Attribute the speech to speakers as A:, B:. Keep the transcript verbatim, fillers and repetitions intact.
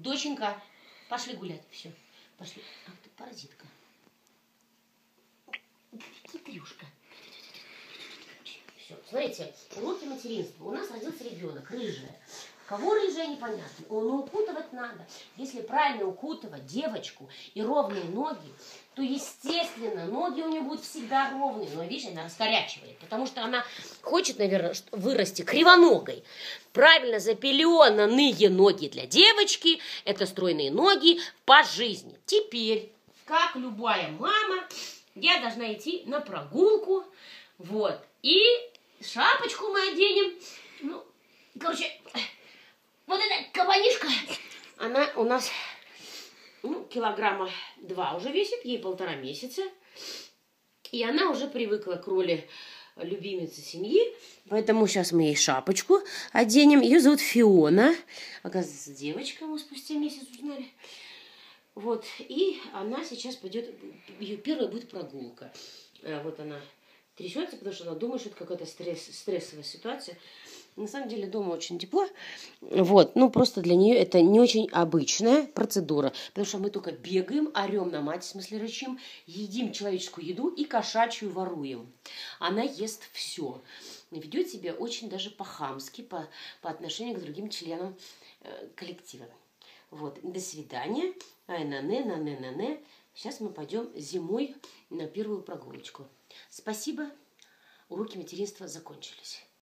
A: Доченька, пошли гулять. Все, пошли. Ах ты паразитка. Хитрюшка. Все, смотрите, уроки материнства. У нас родился ребенок, рыжая. Кого рыжая, непонятно. Но укутывать надо. Если правильно укутывать девочку и ровные ноги, то, естественно, ноги у нее будут всегда ровные. Но, видишь, она раскорячивает, потому что она хочет, наверное, вырасти кривоногой. Правильно запеленанные ноги для девочки – это стройные ноги по жизни. Теперь, как любая мама, я должна идти на прогулку. Вот. И шапочку мы оденем. Ну, короче... Вот эта кабанишка, она у нас ну, килограмма два уже весит, ей полтора месяца. И она уже привыкла к роли любимицы семьи. Поэтому сейчас мы ей шапочку оденем. Ее зовут Фиона. Оказывается, девочка, мы спустя месяц узнали. Вот, и она сейчас пойдет, ее первая будет прогулка. Вот она трясется, потому что она думает, что это какая-то стресс, стрессовая ситуация. На самом деле дома очень тепло, вот, ну просто для нее это не очень обычная процедура, потому что мы только бегаем, орем на мать, в смысле рычим, едим человеческую еду и кошачью воруем. Она ест все, ведет себя очень даже по-хамски по, по отношению к другим членам э, коллектива. Вот, до свидания, ай на не на не на не. Сейчас мы пойдем зимой на первую прогулочку. Спасибо, уроки материнства закончились.